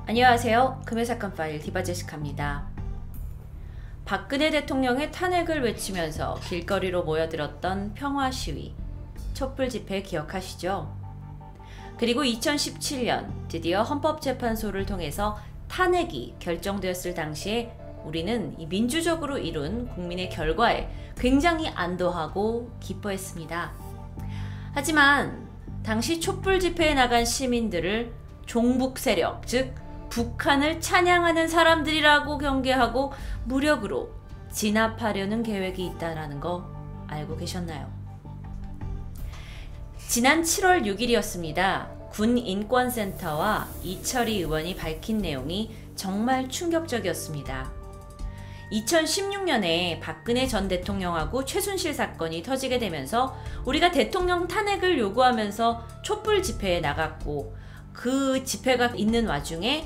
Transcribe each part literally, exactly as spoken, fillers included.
안녕하세요. 금의 사건 파일 디바제시카입니다. 박근혜 대통령의 탄핵을 외치면서 길거리로 모여들었던 평화 시위, 촛불 집회 기억하시죠? 그리고 이천십칠 년 드디어 헌법재판소를 통해서 탄핵이 결정되었을 당시에 우리는 이 민주적으로 이룬 국민의 결과에 굉장히 안도하고 기뻐했습니다. 하지만 당시 촛불 집회에 나간 시민들을 종북 세력, 즉 북한을 찬양하는 사람들이라고 경계하고 무력으로 진압하려는 계획이 있다는 거 알고 계셨나요? 지난 칠월 육일이었습니다. 군인권센터와 이철희 의원이 밝힌 내용이 정말 충격적이었습니다. 이천십육 년에 박근혜 전 대통령하고 최순실 사건이 터지게 되면서 우리가 대통령 탄핵을 요구하면서 촛불 집회에 나갔고, 그 집회가 있는 와중에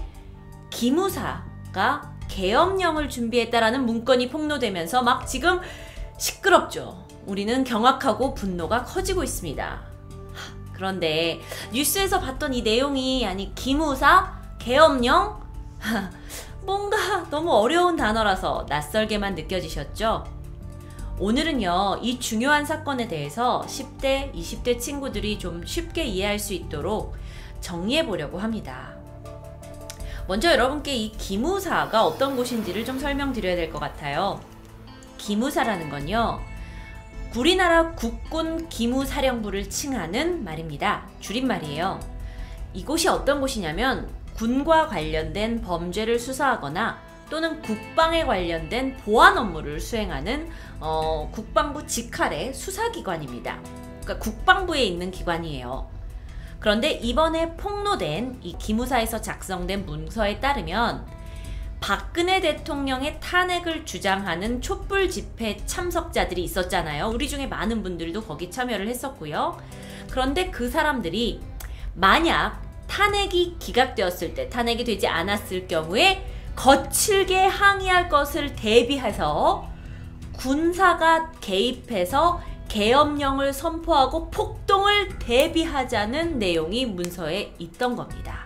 기무사가 계엄령을 준비했다라는 문건이 폭로되면서 막 지금 시끄럽죠. 우리는 경악하고 분노가 커지고 있습니다. 그런데 뉴스에서 봤던 이 내용이, 아니 기무사? 계엄령? 뭔가 너무 어려운 단어라서 낯설게만 느껴지셨죠? 오늘은요, 이 중요한 사건에 대해서 십 대, 이십 대 친구들이 좀 쉽게 이해할 수 있도록 정리해 보려고 합니다. 먼저 여러분께 이 기무사가 어떤 곳인지를 좀 설명드려야 될 것 같아요. 기무사라는 건요, 우리나라 국군 기무사령부를 칭하는 말입니다. 줄임말이에요. 이곳이 어떤 곳이냐면 군과 관련된 범죄를 수사하거나 또는 국방에 관련된 보안 업무를 수행하는 어, 국방부 직할의 수사기관입니다. 그러니까 국방부에 있는 기관이에요. 그런데 이번에 폭로된 이 기무사에서 작성된 문서에 따르면 박근혜 대통령의 탄핵을 주장하는 촛불 집회 참석자들이 있었잖아요. 우리 중에 많은 분들도 거기 참여를 했었고요. 그런데 그 사람들이 만약 탄핵이 기각되었을 때, 탄핵이 되지 않았을 경우에 거칠게 항의할 것을 대비해서 군사가 개입해서 계엄령을 선포하고 폭동을 대비하자는 내용이 문서에 있던 겁니다.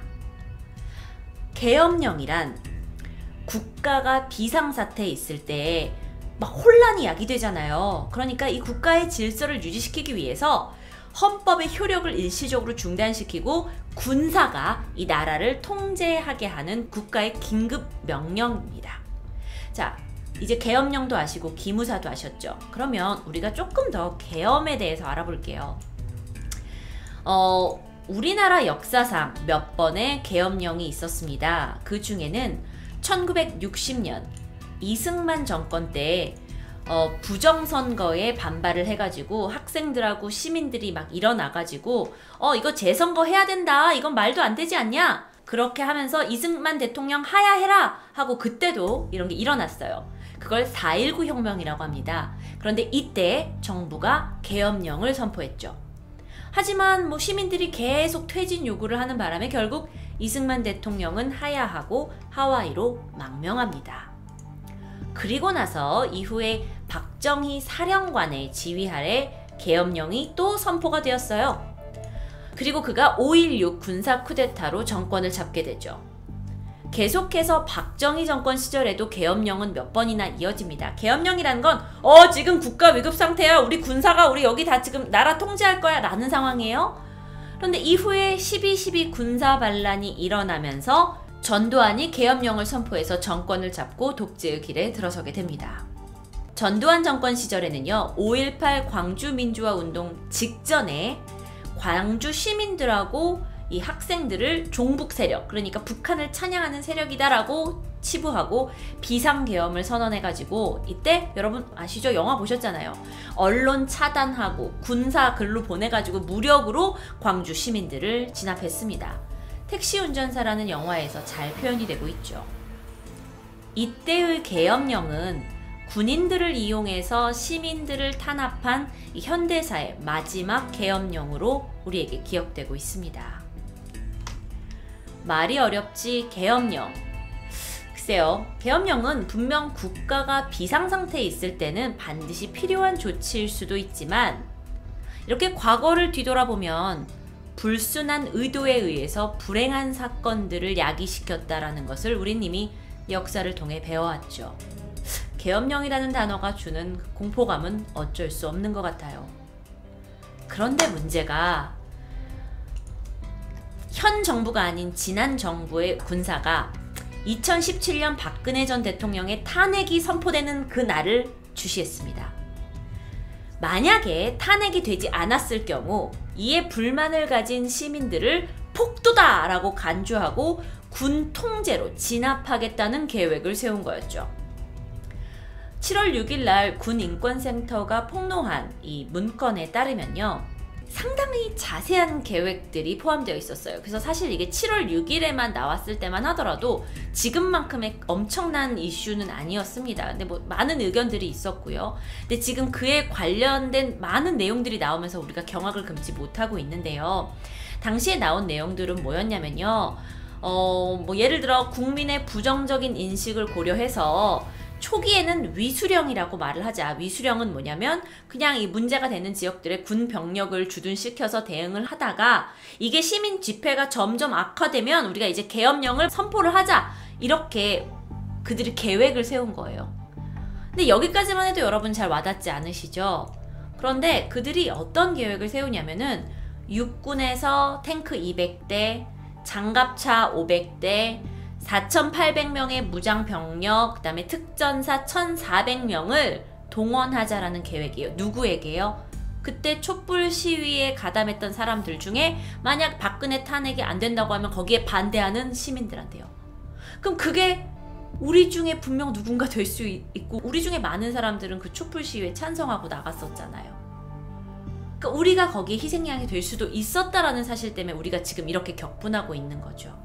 계엄령이란 국가가 비상사태에 있을 때 막 혼란이 야기되잖아요. 그러니까 이 국가의 질서를 유지시키기 위해서 헌법의 효력을 일시적으로 중단시키고 군사가 이 나라를 통제하게 하는 국가의 긴급 명령입니다. 자, 이제 계엄령도 아시고 기무사도 아셨죠? 그러면 우리가 조금 더 계엄에 대해서 알아볼게요. 어, 우리나라 역사상 몇 번의 계엄령이 있었습니다. 그 중에는 천구백육십 년 이승만 정권 때 어, 부정선거에 반발을 해가지고 학생들하고 시민들이 막 일어나가지고 어 이거 재선거 해야 된다, 이건 말도 안 되지 않냐, 그렇게 하면서 이승만 대통령 하야해라 하고 그때도 이런 게 일어났어요. 그걸 사 일구 혁명이라고 합니다. 그런데 이때 정부가 계엄령을 선포했죠. 하지만 뭐 시민들이 계속 퇴진 요구를 하는 바람에 결국 이승만 대통령은 하야하고 하와이로 망명합니다. 그리고 나서 이후에 박정희 사령관의 지휘 아래 계엄령이 또 선포가 되었어요. 그리고 그가 오일육 군사 쿠데타로 정권을 잡게 되죠. 계속해서 박정희 정권 시절에도 계엄령은 몇 번이나 이어집니다. 계엄령이란 건 어 지금 국가 위급 상태야, 우리 군사가 우리 여기 다 지금 나라 통제할 거야 라는 상황이에요. 그런데 이후에 십이 십이 군사 반란이 일어나면서 전두환이 계엄령을 선포해서 정권을 잡고 독재의 길에 들어서게 됩니다. 전두환 정권 시절에는요, 오일팔 광주 민주화 운동 직전에 광주 시민들하고 이 학생들을 종북 세력, 그러니까 북한을 찬양하는 세력이다라고 치부하고 비상계엄을 선언해가지고, 이때 여러분 아시죠? 영화 보셨잖아요. 언론 차단하고 군사 글로 보내가지고 무력으로 광주 시민들을 진압했습니다. 택시 운전사라는 영화에서 잘 표현이 되고 있죠. 이때의 계엄령은 군인들을 이용해서 시민들을 탄압한 이 현대사의 마지막 계엄령으로 우리에게 기억되고 있습니다. 말이 어렵지 계엄령. 글쎄요, 계엄령은 분명 국가가 비상상태에 있을 때는 반드시 필요한 조치일 수도 있지만, 이렇게 과거를 뒤돌아보면 불순한 의도에 의해서 불행한 사건들을 야기시켰다라는 것을 우린 이미 역사를 통해 배워왔죠. 계엄령이라는 단어가 주는 공포감은 어쩔 수 없는 것 같아요. 그런데 문제가 현 정부가 아닌 지난 정부의 군사가 이천십칠 년 박근혜 전 대통령의 탄핵이 선포되는 그 날을 주시했습니다. 만약에 탄핵이 되지 않았을 경우 이에 불만을 가진 시민들을 폭도다! 라고 간주하고 군 통제로 진압하겠다는 계획을 세운 거였죠. 칠월 육일 날 군인권센터가 폭로한 이 문건에 따르면요, 상당히 자세한 계획들이 포함되어 있었어요. 그래서 사실 이게 칠월 육일에만 나왔을 때만 하더라도 지금만큼의 엄청난 이슈는 아니었습니다. 근데 뭐 많은 의견들이 있었고요. 근데 지금 그에 관련된 많은 내용들이 나오면서 우리가 경악을 금치 못하고 있는데요. 당시에 나온 내용들은 뭐였냐면요. 어, 뭐 예를 들어 국민의 부정적인 인식을 고려해서 초기에는 위수령이라고 말을 하자. 위수령은 뭐냐면 그냥 이 문제가 되는 지역들에 군 병력을 주둔시켜서 대응을 하다가 이게 시민 집회가 점점 악화되면 우리가 이제 계엄령을 선포를 하자. 이렇게 그들이 계획을 세운 거예요. 근데 여기까지만 해도 여러분 잘 와닿지 않으시죠? 그런데 그들이 어떤 계획을 세우냐면은 육군에서 탱크 이백 대, 장갑차 오백 대, 사천팔백 명의 무장병력, 그 다음에 특전사 천사백 명을 동원하자라는 계획이에요. 누구에게요? 그때 촛불 시위에 가담했던 사람들 중에 만약 박근혜 탄핵이 안 된다고 하면 거기에 반대하는 시민들한테요. 그럼 그게 우리 중에 분명 누군가 될 수 있고 우리 중에 많은 사람들은 그 촛불 시위에 찬성하고 나갔었잖아요. 그러니까 우리가 거기에 희생양이 될 수도 있었다라는 사실 때문에 우리가 지금 이렇게 격분하고 있는 거죠.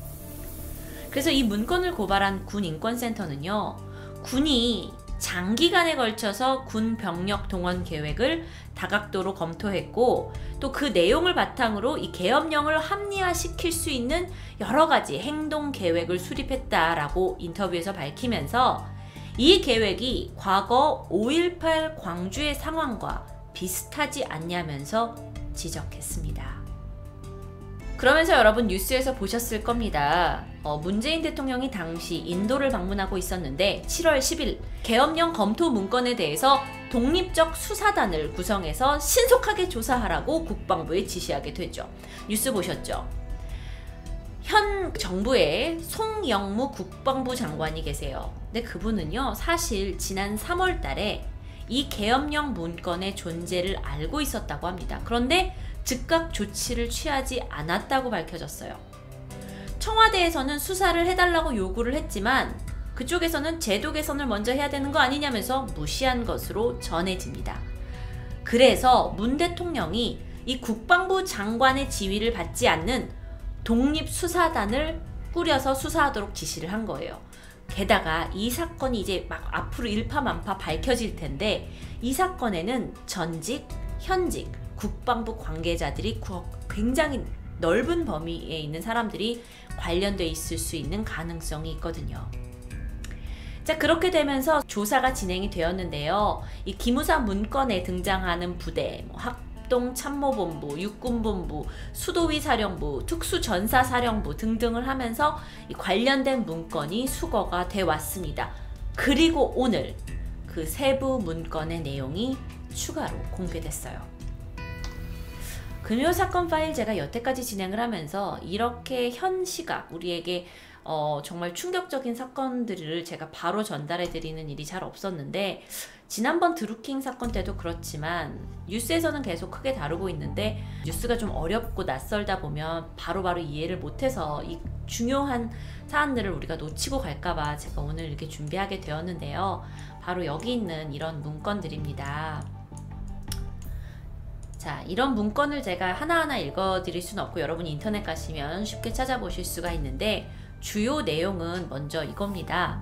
그래서 이 문건을 고발한 군인권센터는요, 군이 장기간에 걸쳐서 군 병력 동원 계획을 다각도로 검토했고 또 그 내용을 바탕으로 이 계엄령을 합리화시킬 수 있는 여러 가지 행동 계획을 수립했다라고 인터뷰에서 밝히면서 이 계획이 과거 오일팔 광주의 상황과 비슷하지 않냐면서 지적했습니다. 그러면서 여러분 뉴스에서 보셨을 겁니다. 어, 문재인 대통령이 당시 인도를 방문하고 있었는데 칠월 십일 계엄령 검토 문건에 대해서 독립적 수사단을 구성해서 신속하게 조사하라고 국방부에 지시하게 되죠. 뉴스 보셨죠? 현 정부에 송영무 국방부 장관이 계세요. 근데 그분은요, 사실 지난 삼월 달에 이 계엄령 문건의 존재를 알고 있었다고 합니다. 그런데 즉각 조치를 취하지 않았다고 밝혀졌어요. 청와대에서는 수사를 해달라고 요구를 했지만 그쪽에서는 제도 개선을 먼저 해야 되는 거 아니냐면서 무시한 것으로 전해집니다. 그래서 문 대통령이 이 국방부 장관의 지휘를 받지 않는 독립수사단을 꾸려서 수사하도록 지시를 한 거예요. 게다가 이 사건이 이제 막 앞으로 일파만파 밝혀질 텐데 이 사건에는 전직, 현직, 국방부 관계자들이 굉장히 넓은 범위에 있는 사람들이 관련돼 있을 수 있는 가능성이 있거든요. 자, 그렇게 되면서 조사가 진행이 되었는데요. 이 기무사 문건에 등장하는 부대, 뭐 합동참모본부, 육군본부, 수도위 사령부, 특수전사사령부 등등을 하면서 이 관련된 문건이 수거가 돼 왔습니다. 그리고 오늘 그 세부 문건의 내용이 추가로 공개됐어요. 금요사건 파일 제가 여태까지 진행을 하면서 이렇게 현 시각 우리에게 어, 정말 충격적인 사건들을 제가 바로 전달해 드리는 일이 잘 없었는데 지난번 드루킹 사건 때도 그렇지만 뉴스에서는 계속 크게 다루고 있는데 뉴스가 좀 어렵고 낯설다 보면 바로바로 바로 이해를 못해서 이 중요한 사안들을 우리가 놓치고 갈까봐 제가 오늘 이렇게 준비하게 되었는데요. 바로 여기 있는 이런 문건들입니다. 자, 이런 문건을 제가 하나하나 읽어드릴 수는 없고 여러분이 인터넷 가시면 쉽게 찾아보실 수가 있는데 주요 내용은 먼저 이겁니다.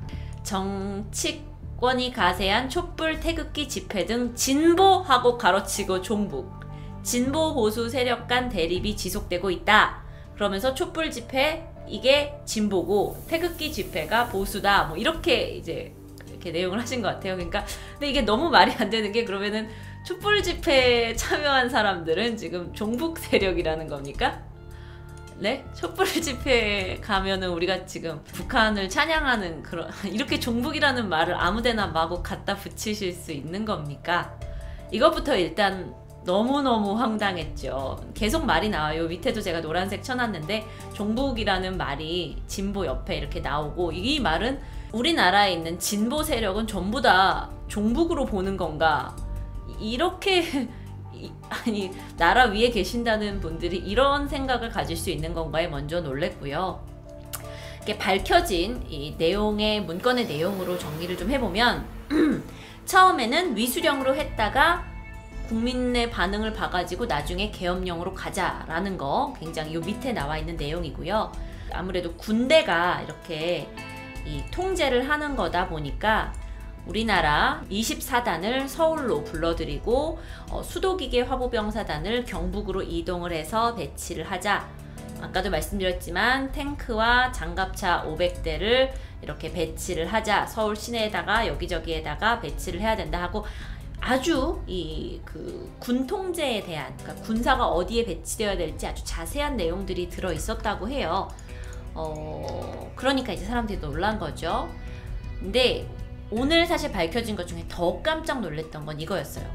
정치권이 가세한 촛불 태극기 집회 등 진보하고 가로치고 종북, 진보 보수 세력 간 대립이 지속되고 있다. 그러면서 촛불 집회 이게 진보고 태극기 집회가 보수다. 뭐 이렇게 이제 이렇게 내용을 하신 것 같아요. 그러니까 근데 이게 너무 말이 안 되는 게 그러면은 촛불 집회에 참여한 사람들은 지금 종북 세력이라는 겁니까? 네? 촛불 집회에 가면은 우리가 지금 북한을 찬양하는 그런 이렇게 종북이라는 말을 아무데나 마구 갖다 붙이실 수 있는 겁니까? 이것부터 일단 너무너무 황당했죠. 계속 말이 나와요. 밑에도 제가 노란색 쳐놨는데 종북이라는 말이 진보 옆에 이렇게 나오고, 이 말은 우리나라에 있는 진보 세력은 전부 다 종북으로 보는 건가? 이렇게 아니 나라 위에 계신다는 분들이 이런 생각을 가질 수 있는 건가에 먼저 놀랬고요. 이렇게 밝혀진 이 내용의 문건의 내용으로 정리를 좀 해보면 처음에는 위수령으로 했다가 국민의 반응을 봐가지고 나중에 계엄령으로 가자라는 거 굉장히 요 밑에 나와 있는 내용이고요. 아무래도 군대가 이렇게 이 통제를 하는 거다 보니까 우리나라 이십사 단을 서울로 불러들이고 어, 수도기계 화보병사단을 경북으로 이동을 해서 배치를 하자. 아까도 말씀드렸지만 탱크와 장갑차 오백 대를 이렇게 배치를 하자. 서울 시내에다가 여기저기에다가 배치를 해야 된다 하고 아주 이 그 군 통제에 대한, 그러니까 군사가 어디에 배치되어야 될지 아주 자세한 내용들이 들어 있었다고 해요. 어 그러니까 이제 사람들이 놀란 거죠. 근데 오늘 사실 밝혀진 것 중에 더 깜짝 놀랐던 건 이거였어요.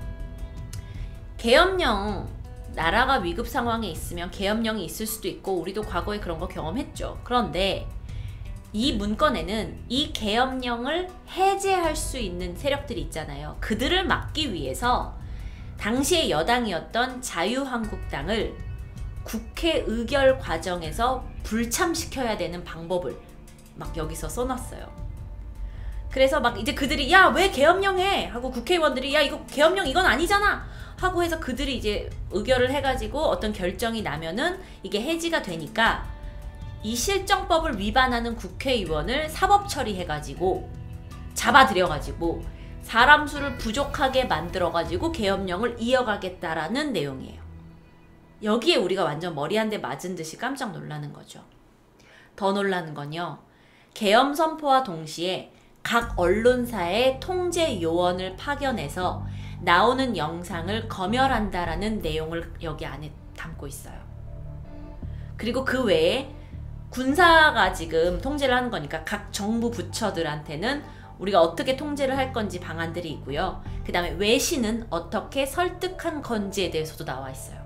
계엄령, 나라가 위급 상황에 있으면 계엄령이 있을 수도 있고 우리도 과거에 그런 거 경험했죠. 그런데 이 문건에는 이 계엄령을 해제할 수 있는 세력들이 있잖아요. 그들을 막기 위해서 당시의 여당이었던 자유한국당을 국회 의결 과정에서 불참시켜야 되는 방법을 막 여기서 써놨어요. 그래서 막 이제 그들이 야 왜 계엄령 해? 하고 국회의원들이 야 이거 계엄령 이건 아니잖아! 하고 해서 그들이 이제 의결을 해가지고 어떤 결정이 나면은 이게 해지가 되니까 이 실정법을 위반하는 국회의원을 사법 처리해가지고 잡아들여가지고 사람 수를 부족하게 만들어가지고 계엄령을 이어가겠다라는 내용이에요. 여기에 우리가 완전 머리 한 대 맞은 듯이 깜짝 놀라는 거죠. 더 놀라는 건요. 계엄 선포와 동시에 각 언론사의 통제 요원을 파견해서 나오는 영상을 검열한다라는 내용을 여기 안에 담고 있어요. 그리고 그 외에 군사가 지금 통제를 하는 거니까 각 정부 부처들한테는 우리가 어떻게 통제를 할 건지 방안들이 있고요. 그 다음에 외신은 어떻게 설득한 건지에 대해서도 나와 있어요.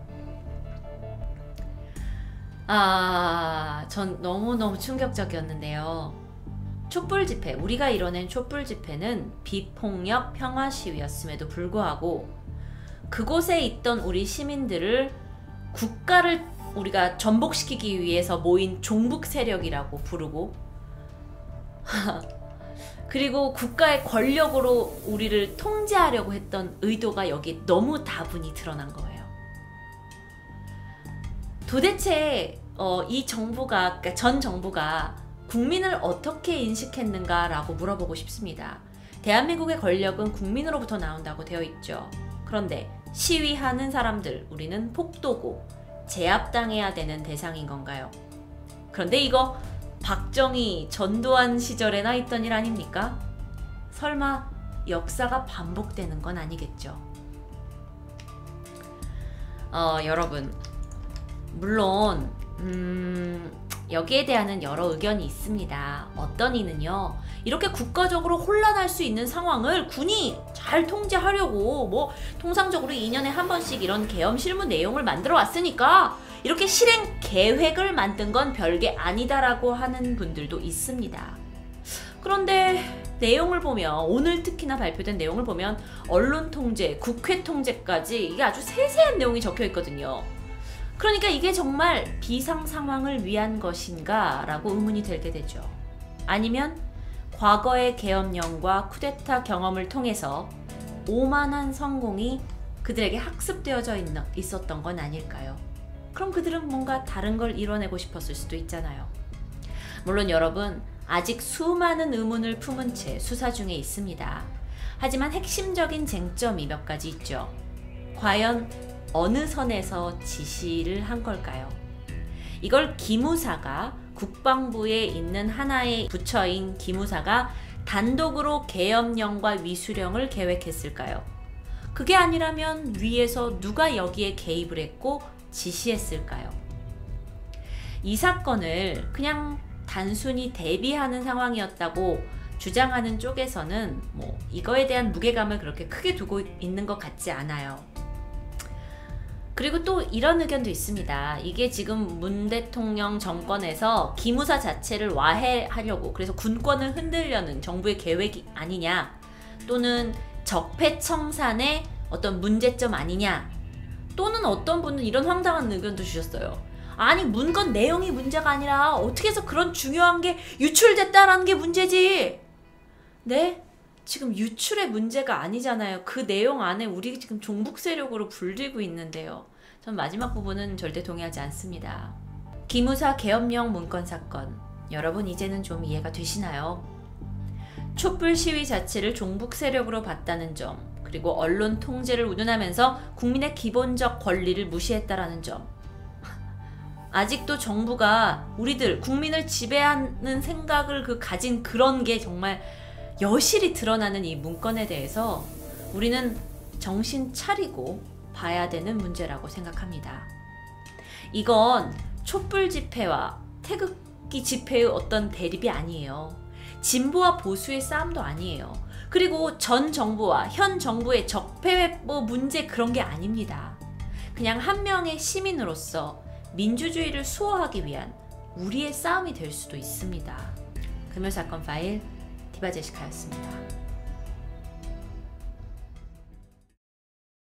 아, 전 너무너무 충격적이었는데요. 촛불 집회, 우리가 이뤄낸 촛불 집회는 비폭력 평화 시위였음에도 불구하고 그곳에 있던 우리 시민들을 국가를 우리가 전복시키기 위해서 모인 종북 세력이라고 부르고 그리고 국가의 권력으로 우리를 통제하려고 했던 의도가 여기 너무 다분히 드러난 거예요. 도대체 어, 이 정부가, 그러니까 전 정부가 국민을 어떻게 인식했는가라고 물어보고 싶습니다. 대한민국의 권력은 국민으로부터 나온다고 되어 있죠. 그런데 시위하는 사람들, 우리는 폭도고 제압당해야 되는 대상인 건가요? 그런데 이거 박정희, 전두환 시절에나 있던 일 아닙니까? 설마 역사가 반복되는 건 아니겠죠? 어, 여러분, 물론 음, 여기에 대한 여러 의견이 있습니다. 어떤 이는요, 이렇게 국가적으로 혼란할 수 있는 상황을 군이 잘 통제하려고 뭐 통상적으로 이 년에 한 번씩 이런 계엄 실무 내용을 만들어 왔으니까 이렇게 실행 계획을 만든 건 별게 아니다라고 하는 분들도 있습니다. 그런데 내용을 보면, 오늘 특히나 발표된 내용을 보면 언론 통제, 국회 통제까지 이게 아주 세세한 내용이 적혀 있거든요. 그러니까 이게 정말 비상 상황을 위한 것인가 라고 의문이 들게 되죠. 아니면 과거의 계엄령과 쿠데타 경험을 통해서 오만한 성공이 그들에게 학습되어져 있, 있었던 건 아닐까요? 그럼 그들은 뭔가 다른 걸 이뤄내고 싶었을 수도 있잖아요. 물론 여러분, 아직 수많은 의문을 품은 채 수사 중에 있습니다. 하지만 핵심적인 쟁점이 몇 가지 있죠. 과연 어느 선에서 지시를 한 걸까요? 이걸 기무사가, 국방부에 있는 하나의 부처인 기무사가 단독으로 계엄령과 위수령을 계획했을까요? 그게 아니라면 위에서 누가 여기에 개입을 했고 지시했을까요? 이 사건을 그냥 단순히 대비하는 상황이었다고 주장하는 쪽에서는 뭐 이거에 대한 무게감을 그렇게 크게 두고 있는 것 같지 않아요. 그리고 또 이런 의견도 있습니다. 이게 지금 문 대통령 정권에서 기무사 자체를 와해하려고, 그래서 군권을 흔들려는 정부의 계획이 아니냐, 또는 적폐청산의 어떤 문제점 아니냐, 또는 어떤 분은 이런 황당한 의견도 주셨어요. 아니, 문건 내용이 문제가 아니라 어떻게 해서 그런 중요한 게 유출됐다라는 게 문제지. 네? 지금 유출의 문제가 아니잖아요. 그 내용 안에 우리 지금 종북 세력으로 불리고 있는데요. 전 마지막 부분은 절대 동의하지 않습니다. 기무사 계엄령 문건 사건, 여러분 이제는 좀 이해가 되시나요? 촛불 시위 자체를 종북 세력으로 봤다는 점, 그리고 언론 통제를 운운하면서 국민의 기본적 권리를 무시했다라는 점, 아직도 정부가 우리들 국민을 지배하는 생각을 그 가진 그런 게 정말 여실히 드러나는 이 문건에 대해서 우리는 정신 차리고 봐야 되는 문제라고 생각합니다. 이건 촛불 집회와 태극기 집회의 어떤 대립이 아니에요. 진보와 보수의 싸움도 아니에요. 그리고 전 정부와 현 정부의 적폐 문제, 그런 게 아닙니다. 그냥 한 명의 시민으로서 민주주의를 수호하기 위한 우리의 싸움이 될 수도 있습니다. 금요사건 파일 디바제시카였습니다.